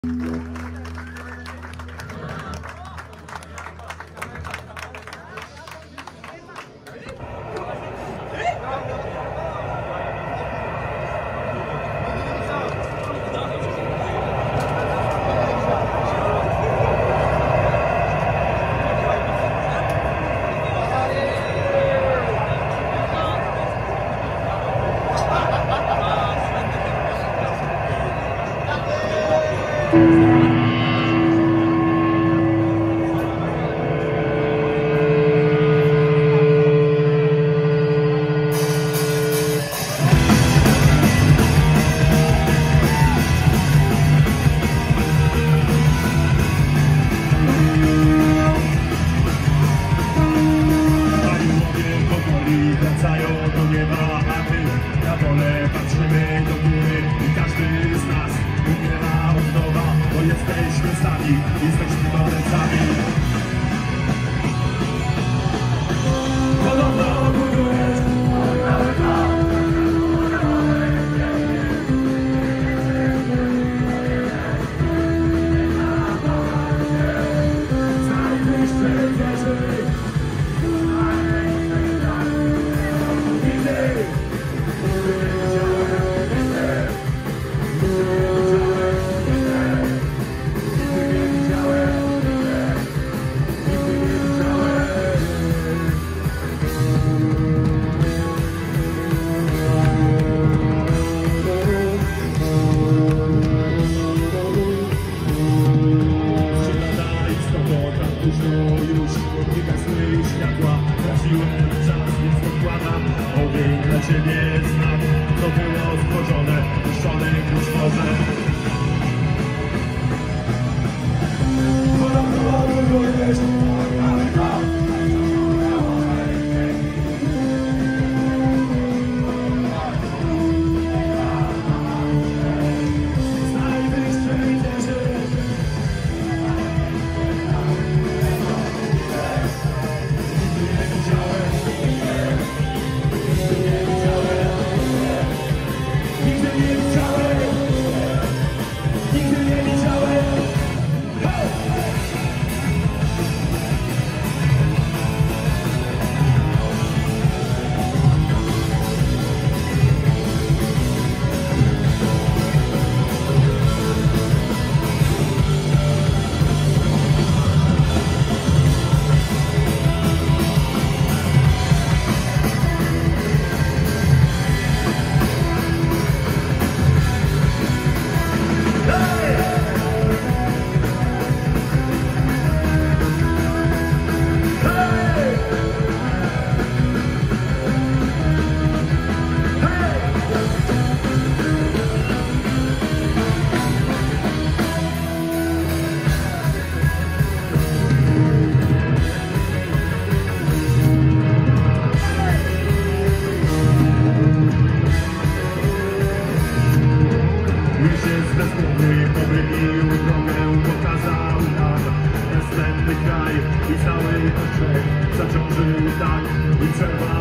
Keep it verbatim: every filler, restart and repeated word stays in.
Wracają do nieba, a my na dole patrzymy do góry i każdy z nas umiera od nowa, bo jesteśmy sami, jesteśmy małecami. Podobno budujesz już nie gasły światła, traciłem czas, więc podkładam ogień dla ciebie znak, co było stworzone, puszczone już może. Powybił drogę, pokazał nam następny kraj i cały oczek zaciążył tak i trzeba